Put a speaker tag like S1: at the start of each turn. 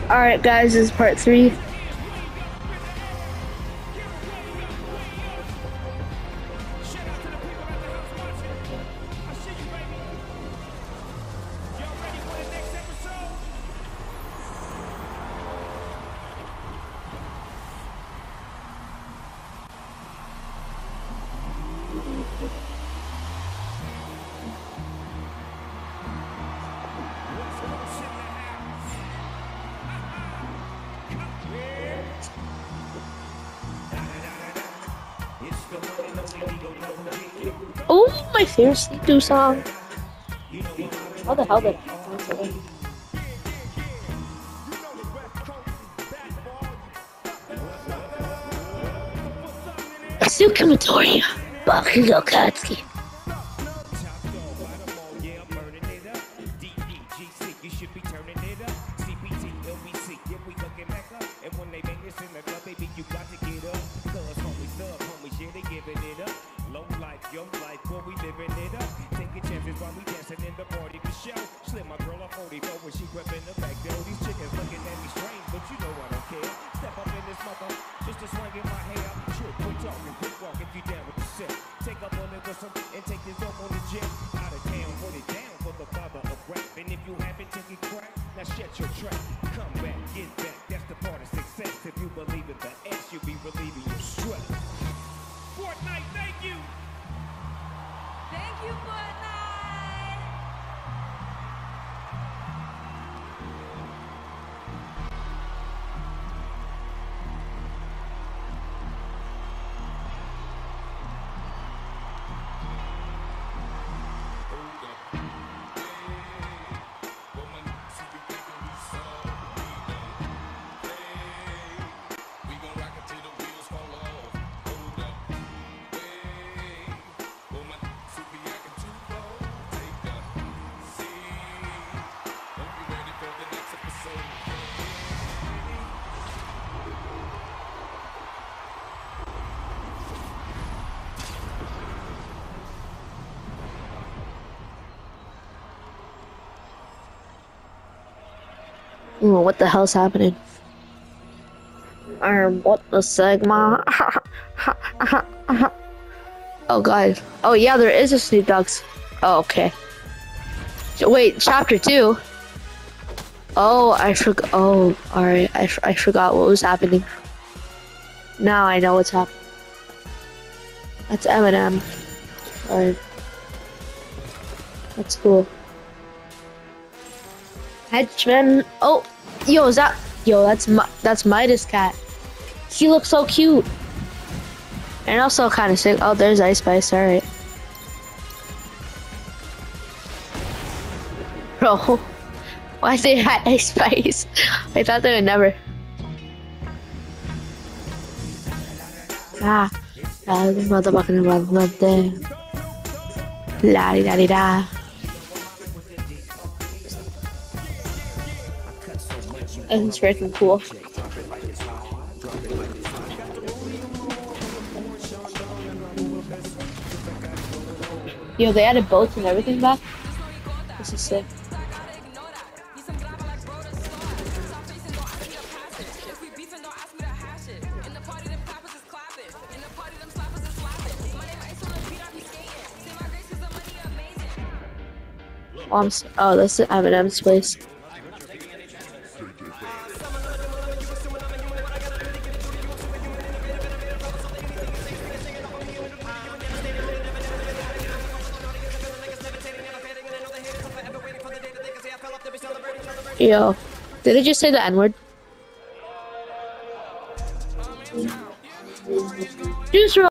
S1: Alright guys, this is part 3. Oh, my favorite Sneak song. How the hell did I cancel it? Asuka Midoriya, Bakugo Katsuki. Ooh, what the hell's happening? What the Sigma? Oh god. Oh yeah, there is a Snoop Dogg's. Oh, okay. Wait, chapter 2? Oh, I forgot. Oh, alright. I forgot what was happening. Now I know what's happening. That's Eminem. Alright. That's cool. Henchman. Oh, yo, is that? Yo, that's Midas Cat. He looks so cute. And also kind of sick. Oh, there's Ice Spice. All right. Bro, why they had Ice Spice? I thought they would never. Motherfucking mother. La di da di da. That's freaking cool. Yo, they added boats and everything back. This is sick. Oh, that's Eminem's place. Yo, did it just say the N-word? Juice